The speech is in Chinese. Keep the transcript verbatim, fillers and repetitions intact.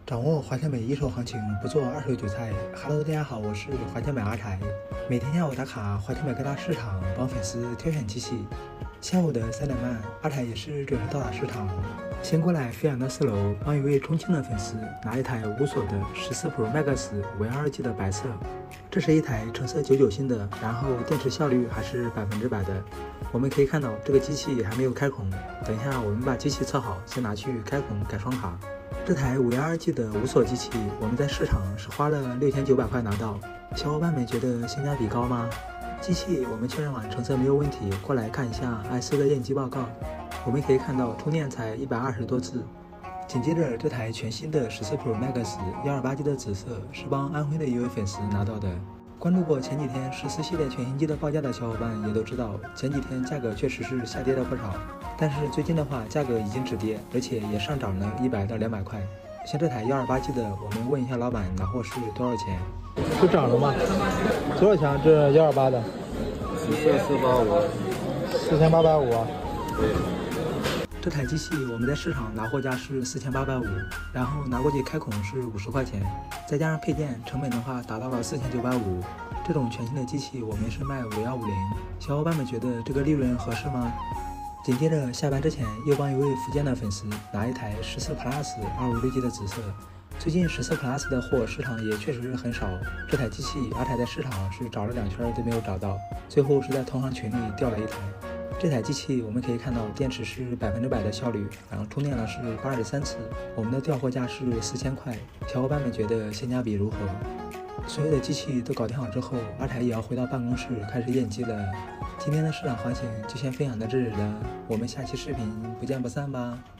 掌握华强北一手行情，不做二手韭菜。Hello， 大家好，我是华强北阿柴。每天下午打卡华强北各大市场，帮粉丝挑选机器。下午的三点半，阿柴也是准时到达市场，先过来飞扬的四楼，帮一位重庆的粉丝拿一台无锁的十四 Pro Max 五幺二 G 的白色。这是一台橙色九九星的，然后电池效率还是百分之百的。我们可以看到这个机器还没有开孔，等一下我们把机器测好，先拿去开孔改双卡。这台五幺二 G 的无锁机器，我们在市场是花了六千九百块拿到。小伙伴们觉得性价比高吗？机器我们确认完成色没有问题，过来看一下 I C 的验机报告。我们可以看到充电才一百二十多次。紧接着这台全新的十四 Pro Max 一二八 G 的紫色是帮安徽的一位粉丝拿到的。关注过前几天十四系列全新机的报价的小伙伴也都知道，前几天价格确实是下跌了不少，但是最近的话价格已经止跌，而且也上涨了一百到两百块。像这台一二八 G 的，我们问一下老板拿货是多少钱？是涨了吗？多少钱？这一二八的？ 紫色四八五， 四千八百五。 对。 这台机器我们在市场拿货价是四千八百五，然后拿过去开孔是五十块钱，再加上配件，成本的话达到了四千九百五。这种全新的机器我们是卖五幺五零，小伙伴们觉得这个利润合适吗？紧接着下班之前又帮一位福建的粉丝拿一台十四 Plus 二五六 G 的紫色。最近十四 Plus 的货市场也确实很少，这台机器阿柴在市场是找了两圈都没有找到，最后是在同行群里调了一台。这台机器我们可以看到电池是百分之百的效率，然后充电了是八十三次，我们的调货价是四千块，小伙伴们觉得性价比如何？所有的机器都搞定好之后，阿柴也要回到办公室开始验机了。今天的市场行情就先分享到这里了，我们下期视频不见不散吧。